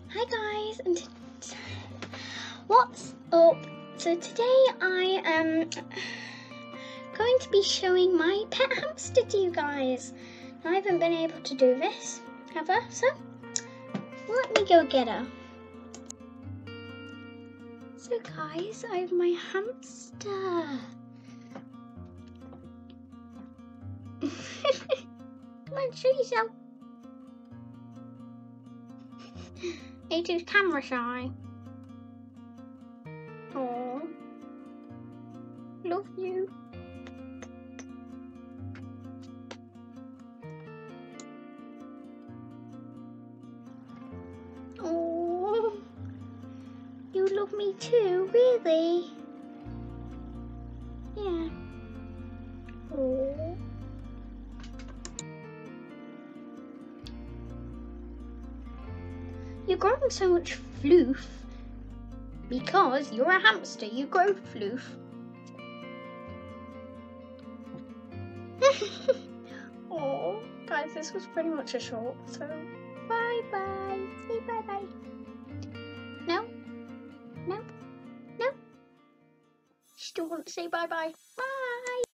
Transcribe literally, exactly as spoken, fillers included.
Hi guys, and t- what's up? So today I am going to be showing my pet hamster to you guys. I haven't been able to do this ever, so let me go get her. So guys, I have my hamster. Come on, show yourself. Are too camera shy? Oh, love you. Oh, you love me too, really? Yeah. Oh. You're growing so much floof because you're a hamster. You grow floof. Oh, guys, this was pretty much a short, so bye bye. Say bye bye. No, no, no. Still want to say bye bye. Bye.